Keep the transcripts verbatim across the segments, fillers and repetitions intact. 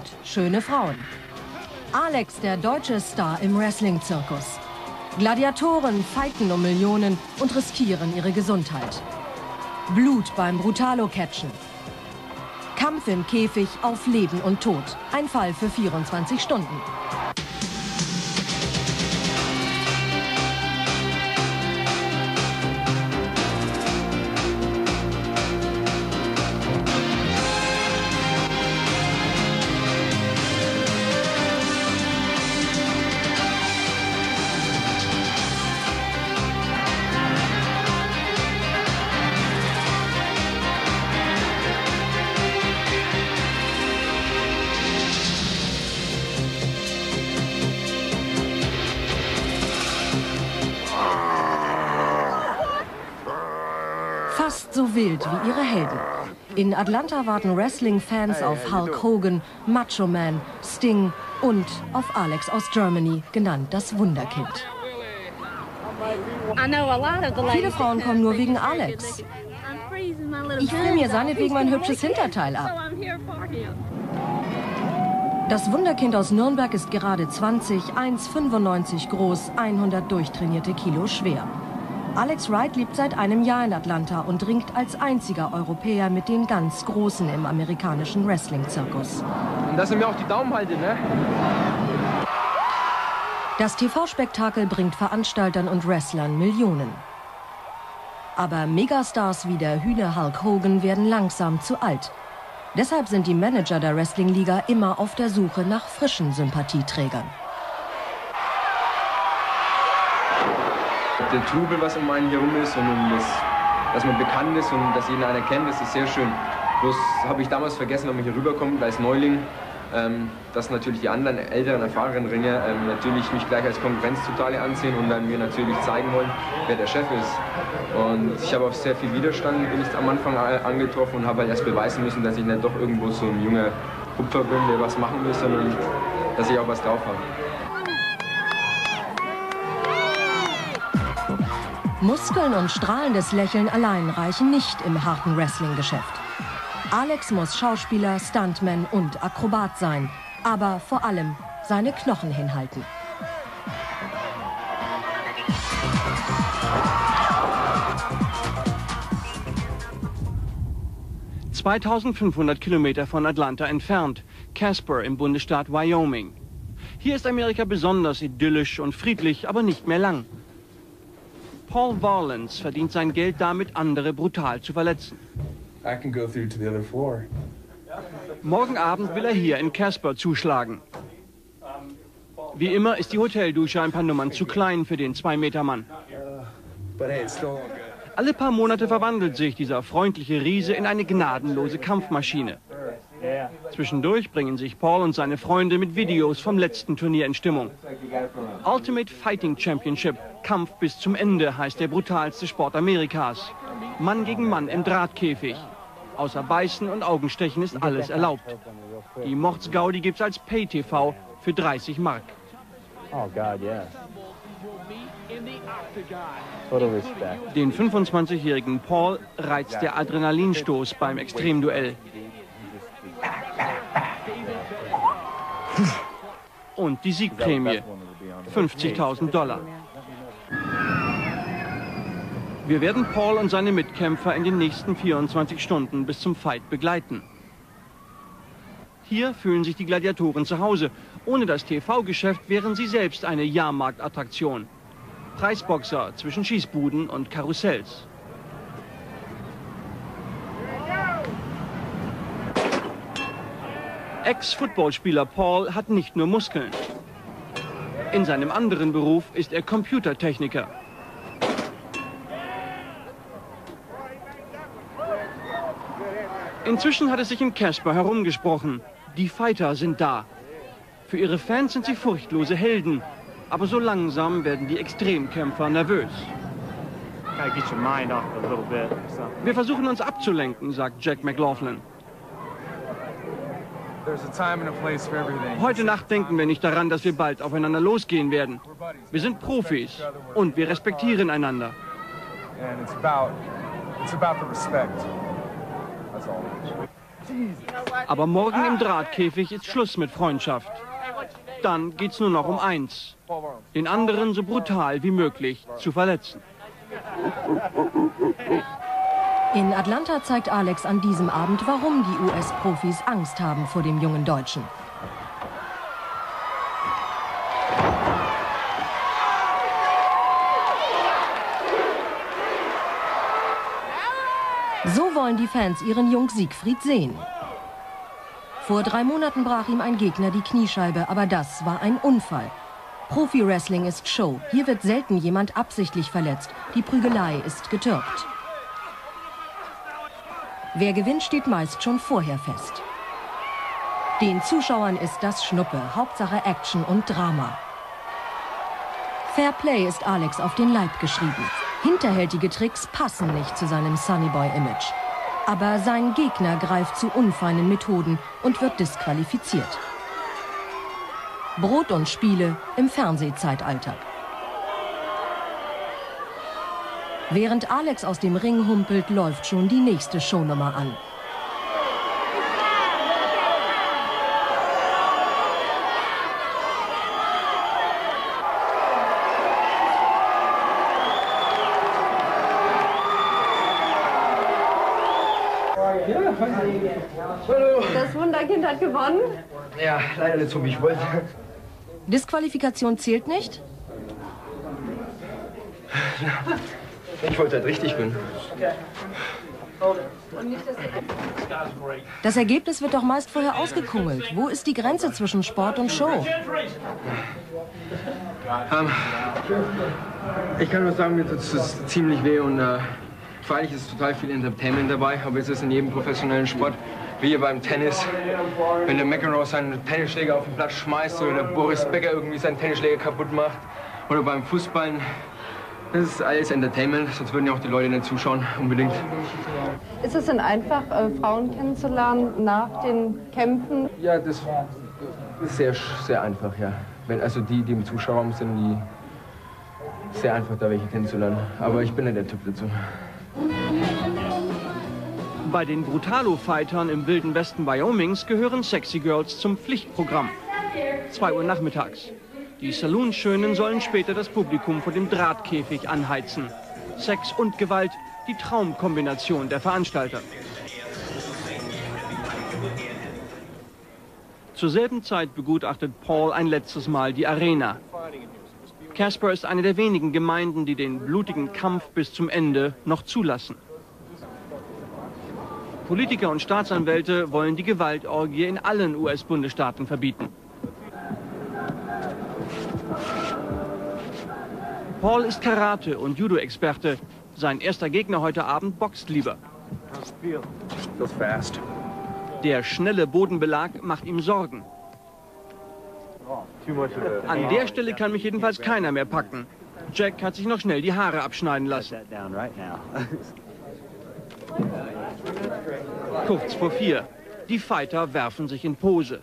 schöne Frauen. Alex, der deutsche Star im Wrestling-Zirkus. Gladiatoren fighten um Millionen und riskieren ihre Gesundheit. Blut beim Brutalo-Catchen. Kampf im Käfig auf Leben und Tod. Ein Fall für vierundzwanzig Stunden. Fast so wild wie ihre Helden. In Atlanta warten Wrestling-Fans auf Hulk Hogan, Macho Man, Sting und auf Alex aus Germany, genannt das Wunderkind. Viele Frauen kommen nur wegen Alex. Ich friere mir seinetwegen mein hübsches Hinterteil ab. Das Wunderkind aus Nürnberg ist gerade zwanzig, eins Komma fünfundneunzig groß, hundert durchtrainierte Kilo schwer. Alex Wright lebt seit einem Jahr in Atlanta und ringt als einziger Europäer mit den ganz Großen im amerikanischen Wrestling-Zirkus. Und dass er mir auch die Daumen haltet, ne? Das T V-Spektakel bringt Veranstaltern und Wrestlern Millionen. Aber Megastars wie der Hühner Hulk Hogan werden langsam zu alt. Deshalb sind die Manager der Wrestling-Liga immer auf der Suche nach frischen Sympathieträgern. Der Trubel, was um einen herum ist und um das, dass man bekannt ist und dass jeden einer kennt, das ist sehr schön. Bloß habe ich damals vergessen, wenn man hier rüberkommt als Neuling, ähm, dass natürlich die anderen älteren, erfahrenen Ringer ähm, natürlich mich gleich als Konkurrenz total ansehen und dann mir natürlich zeigen wollen, wer der Chef ist. Und ich habe auf sehr viel Widerstand bin ich am Anfang angetroffen und habe halt erst beweisen müssen, dass ich nicht doch irgendwo so ein junger Hupfer bin, der was machen will, sondern dass ich auch was drauf habe. Muskeln und strahlendes Lächeln allein reichen nicht im harten Wrestling-Geschäft. Alex muss Schauspieler, Stuntman und Akrobat sein, aber vor allem seine Knochen hinhalten. zweitausendfünfhundert Kilometer von Atlanta entfernt, Casper im Bundesstaat Wyoming. Hier ist Amerika besonders idyllisch und friedlich, aber nicht mehr lang. Paul Varlans verdient sein Geld damit, andere brutal zu verletzen. I can go through to the other floor. Morgen Abend will er hier in Casper zuschlagen. Wie immer ist die Hoteldusche ein paar Nummern zu klein für den zwei Meter Mann. Alle paar Monate verwandelt sich dieser freundliche Riese in eine gnadenlose Kampfmaschine. Zwischendurch bringen sich Paul und seine Freunde mit Videos vom letzten Turnier in Stimmung. Ultimate Fighting Championship, Kampf bis zum Ende, heißt der brutalste Sport Amerikas. Mann gegen Mann im Drahtkäfig. Außer Beißen und Augenstechen ist alles erlaubt. Die Mordsgaudi gibt's als Pay-T V für dreißig Mark. Den fünfundzwanzigjährigen Paul reizt der Adrenalinstoß beim Extremduell. Und die Siegprämie, fünfzigtausend Dollar. Wir werden Paul und seine Mitkämpfer in den nächsten vierundzwanzig Stunden bis zum Fight begleiten. Hier fühlen sich die Gladiatoren zu Hause. Ohne das T V-Geschäft wären sie selbst eine Jahrmarktattraktion. Preisboxer zwischen Schießbuden und Karussells. Ex-Footballspieler Paul hat nicht nur Muskeln. In seinem anderen Beruf ist er Computertechniker. Inzwischen hat es sich in Casper herumgesprochen. Die Fighter sind da. Für ihre Fans sind sie furchtlose Helden. Aber so langsam werden die Extremkämpfer nervös. Wir versuchen uns abzulenken, sagt Jack McLaughlin. Heute Nacht denken wir nicht daran, dass wir bald aufeinander losgehen werden. Wir sind Profis und wir respektieren einander. Aber morgen im Drahtkäfig ist Schluss mit Freundschaft. Dann geht's nur noch um eins: den anderen so brutal wie möglich zu verletzen. In Atlanta zeigt Alex an diesem Abend, warum die U S-Profis Angst haben vor dem jungen Deutschen. So wollen die Fans ihren Jung Siegfried sehen. Vor drei Monaten brach ihm ein Gegner die Kniescheibe, aber das war ein Unfall. Profi-Wrestling ist Show. Hier wird selten jemand absichtlich verletzt. Die Prügelei ist getürkt. Wer gewinnt, steht meist schon vorher fest. Den Zuschauern ist das Schnuppe. Hauptsache Action und Drama. Fair Play ist Alex auf den Leib geschrieben. Hinterhältige Tricks passen nicht zu seinem Sunnyboy-Image. Aber sein Gegner greift zu unfeinen Methoden und wird disqualifiziert. Brot und Spiele im Fernsehzeitalter. Während Alex aus dem Ring humpelt, läuft schon die nächste Shownummer an. Das Wunderkind hat gewonnen? Ja, leider nicht so, wie ich wollte. Disqualifikation zählt nicht? Ich wollte halt richtig gewinnen. Das Ergebnis wird doch meist vorher ausgekungelt. Wo ist die Grenze zwischen Sport und Show? Ähm, ich kann nur sagen, mir tut es ziemlich weh und äh, freilich ist total viel Entertainment dabei, aber es ist in jedem professionellen Sport, wie hier beim Tennis, wenn der McEnroe seinen Tennisschläger auf den Platz schmeißt oder der Boris Becker irgendwie seinen Tennisschläger kaputt macht oder beim Fußballen. Das ist alles Entertainment, sonst würden ja auch die Leute nicht zuschauen, unbedingt. Ist es denn einfach, äh, Frauen kennenzulernen nach den Kämpfen? Ja, das ist sehr, sehr einfach, ja. Wenn, also die, die im Zuschauerraum sind, die sehr einfach, da welche kennenzulernen. Aber ich bin nicht der Typ dazu. Bei den Brutalo-Fightern im wilden Westen Wyomings gehören Sexy Girls zum Pflichtprogramm. zwei Uhr nachmittags. Die Saloon-Schönen sollen später das Publikum vor dem Drahtkäfig anheizen. Sex und Gewalt, die Traumkombination der Veranstalter. Zur selben Zeit begutachtet Paul ein letztes Mal die Arena. Casper ist eine der wenigen Gemeinden, die den blutigen Kampf bis zum Ende noch zulassen. Politiker und Staatsanwälte wollen die Gewaltorgie in allen U S-Bundesstaaten verbieten. Paul ist Karate- und Judo-Experte. Sein erster Gegner heute Abend boxt lieber. Der schnelle Bodenbelag macht ihm Sorgen. An der Stelle kann mich jedenfalls keiner mehr packen. Jack hat sich noch schnell die Haare abschneiden lassen. Kurz vor vier. Die Fighter werfen sich in Pose.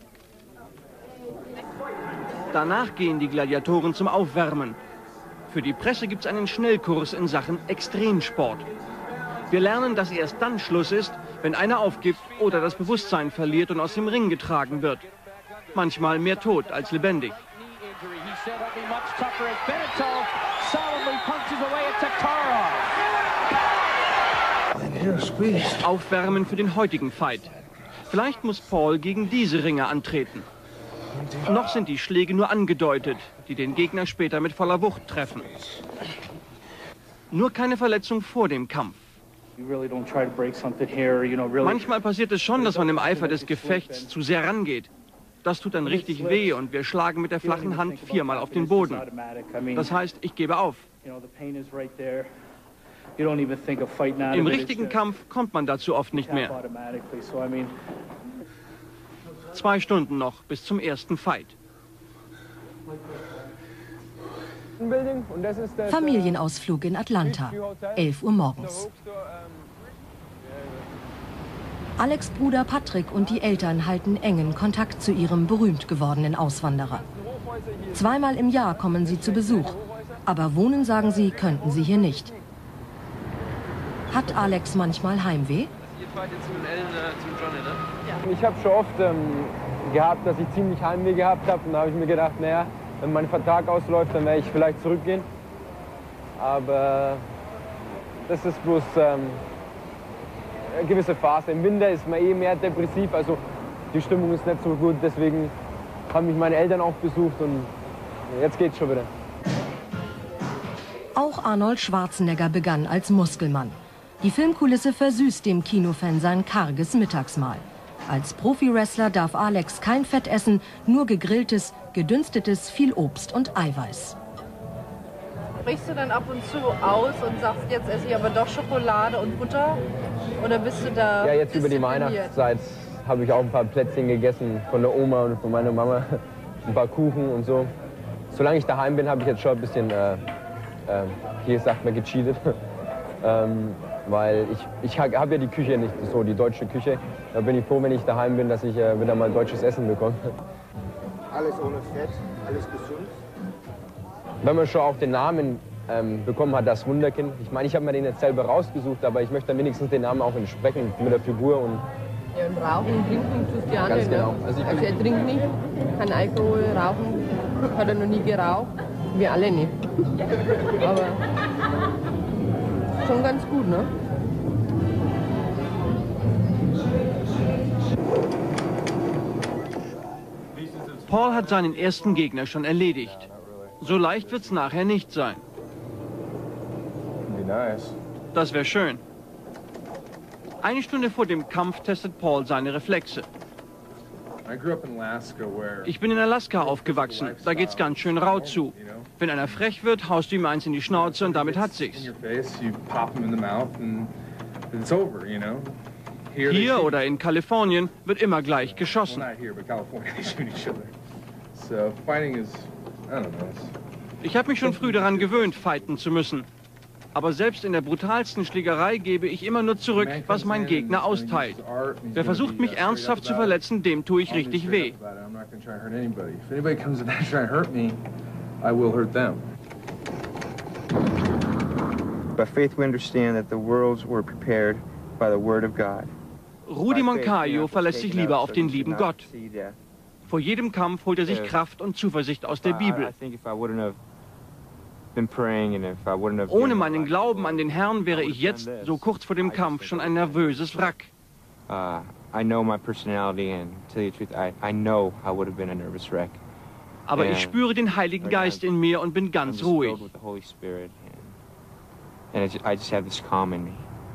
Danach gehen die Gladiatoren zum Aufwärmen. Für die Presse gibt es einen Schnellkurs in Sachen Extremsport. Wir lernen, dass erst dann Schluss ist, wenn einer aufgibt oder das Bewusstsein verliert und aus dem Ring getragen wird. Manchmal mehr tot als lebendig. Aufwärmen für den heutigen Fight. Vielleicht muss Paul gegen diese Ringer antreten. Noch sind die Schläge nur angedeutet, die den Gegner später mit voller Wucht treffen. Nur keine Verletzung vor dem Kampf. Manchmal passiert es schon, dass man im Eifer des Gefechts zu sehr rangeht. Das tut dann richtig weh und wir schlagen mit der flachen Hand viermal auf den Boden. Das heißt, ich gebe auf. Im richtigen Kampf kommt man dazu oft nicht mehr. Zwei Stunden noch bis zum ersten Fight. Familienausflug in Atlanta, elf Uhr morgens. Alex' Bruder Patrick und die Eltern halten engen Kontakt zu ihrem berühmt gewordenen Auswanderer. Zweimal im Jahr kommen sie zu Besuch, aber wohnen, sagen sie, könnten sie hier nicht. Hat Alex manchmal Heimweh? Ihr fahrt jetzt mit Ellen äh, zum Johnny, ne? Ja. Ich habe schon oft ähm, gehabt, dass ich ziemlich Heimweh gehabt habe. Und da habe ich mir gedacht, naja, wenn mein Vertrag ausläuft, dann werde ich vielleicht zurückgehen. Aber das ist bloß ähm, eine gewisse Phase. Im Winter ist man eh mehr depressiv, also die Stimmung ist nicht so gut. Deswegen haben mich meine Eltern auch besucht und jetzt geht's schon wieder. Auch Arnold Schwarzenegger begann als Muskelmann. Die Filmkulisse versüßt dem Kinofan sein karges Mittagsmahl. Als Profi-Wrestler darf Alex kein Fett essen, nur gegrilltes, gedünstetes, viel Obst und Eiweiß. Brichst du dann ab und zu aus und sagst, jetzt esse ich aber doch Schokolade und Butter? Oder bist du da Ja, jetzt über die diszipliniert? Weihnachtszeit habe ich auch ein paar Plätzchen gegessen von der Oma und von meiner Mama. Ein paar Kuchen und so. Solange ich daheim bin, habe ich jetzt schon ein bisschen, äh, äh, hier sagt man, gecheatet. ähm, weil ich, ich habe ja die Küche nicht so, die deutsche Küche. Da bin ich froh, wenn ich daheim bin, dass ich äh, wieder mal deutsches Essen bekomme. Alles ohne Fett, alles gesund. Wenn man schon auch den Namen ähm, bekommen hat, das Wunderkind. Ich meine, ich habe mir den jetzt selber rausgesucht, aber ich möchte dann wenigstens den Namen auch entsprechen mit der Figur. Und Ja, und rauchen und trinken tust du ja Ganz nicht, genau. ne? Also Also, ich bin- er trinkt nicht, kein Alkohol, rauchen, hat er noch nie geraucht. Wir alle nicht. Aber schon ganz gut, ne? Paul hat seinen ersten Gegner schon erledigt. So leicht wird's nachher nicht sein. Be nice. Das wäre schön. Eine Stunde vor dem Kampf testet Paul seine Reflexe. I grew up in Alaska where Ich bin in Alaska aufgewachsen. Da geht's ganz schön rau zu. Wenn einer frech wird, haust du ihm eins in die Schnauze und damit hat in sich's. your face, you pop them in the mouth and it's over, you know. Here they Hier shoot- oder in Kalifornien wird immer gleich well, geschossen. not here, but California, they shoot each other. So fighting is, I don't know. it's- Ich habe mich schon früh daran gewöhnt, fighten zu müssen. Aber selbst in der brutalsten Schlägerei gebe ich immer nur zurück, was mein Gegner austeilt. Wer versucht, mich ernsthaft zu verletzen, dem tue ich richtig weh. I'm not going to try to hurt anybody. If anybody comes in there trying to hurt me, I will hurt them. By faith we understand that the worlds were prepared by the word of God. Rudi Moncayo verlässt sich lieber auf den lieben Gott. Vor jedem Kampf holt er sich Kraft und Zuversicht aus der Bibel. Ohne meinen Glauben an den Herrn wäre ich jetzt, so kurz vor dem Kampf, schon ein nervöses Wrack. Uh, I know my personality, and to tell you the truth, I, I know I would have been a nervous wreck. Aber ich spüre den Heiligen Geist in mir und bin I'm ganz just ruhig. filled with the Holy Spirit, and, and I, just, I just have this calm in me.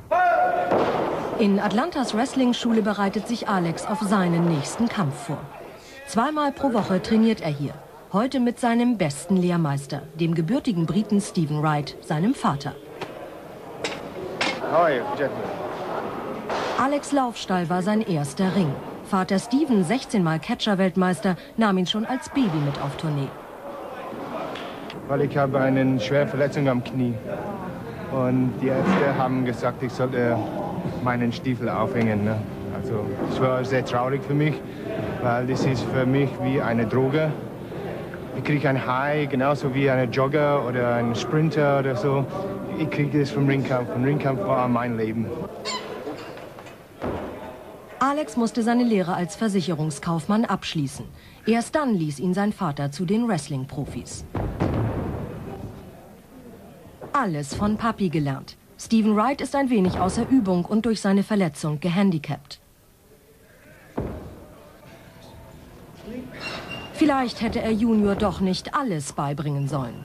In Atlantas Wrestling-Schule bereitet sich Alex auf seinen nächsten Kampf vor. Zweimal pro Woche trainiert er hier. Heute mit seinem besten Lehrmeister, dem gebürtigen Briten Stephen Wright, seinem Vater. How are you, gentlemen? Alex Laufstall war sein erster Ring. Vater Steven, sechzehnmal Catcher-Weltmeister, nahm ihn schon als Baby mit auf Tournee. Weil ich habe eine schwere Verletzung am Knie. Und die Ärzte haben gesagt, ich sollte meinen Stiefel aufhängen. Ne? Also es war sehr traurig für mich, weil das ist für mich wie eine Droge. Ich kriege ein High, genauso wie ein Jogger oder ein Sprinter oder so. Ich kriege das vom Ringkampf. Und Ringkampf war mein Leben. Alex musste seine Lehre als Versicherungskaufmann abschließen. Erst dann ließ ihn sein Vater zu den Wrestling-Profis. Alles von Papi gelernt. Stephen Wright ist ein wenig außer Übung und durch seine Verletzung gehandicapt. Vielleicht hätte er Junior doch nicht alles beibringen sollen.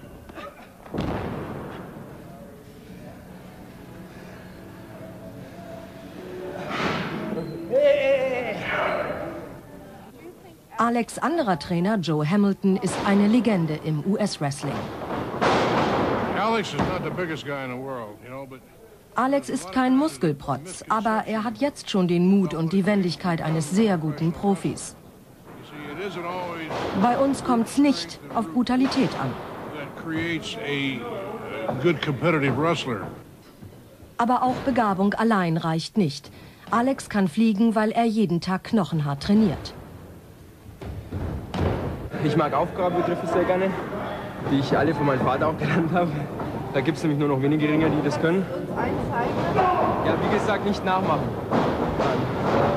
Alex' anderer Trainer, Joe Hamilton, ist eine Legende im U S-Wrestling. Alex is not the biggest guy in the world, you know, but Alex ist kein Muskelprotz, aber er hat jetzt schon den Mut und die Wendigkeit eines sehr guten Profis. you see, it isn't always Bei uns kommt's nicht auf Brutalität an. that creates a uh, good competitive wrestler. Aber auch Begabung allein reicht nicht. Alex kann fliegen, weil er jeden Tag knochenhart trainiert. Ich mag Aufgabenbegriffe sehr gerne, die ich alle von meinem Vater auch gelernt habe. Da gibt es nämlich nur noch wenige Ringer, die das können. Uns einen zeigen? Ja, wie gesagt, nicht nachmachen.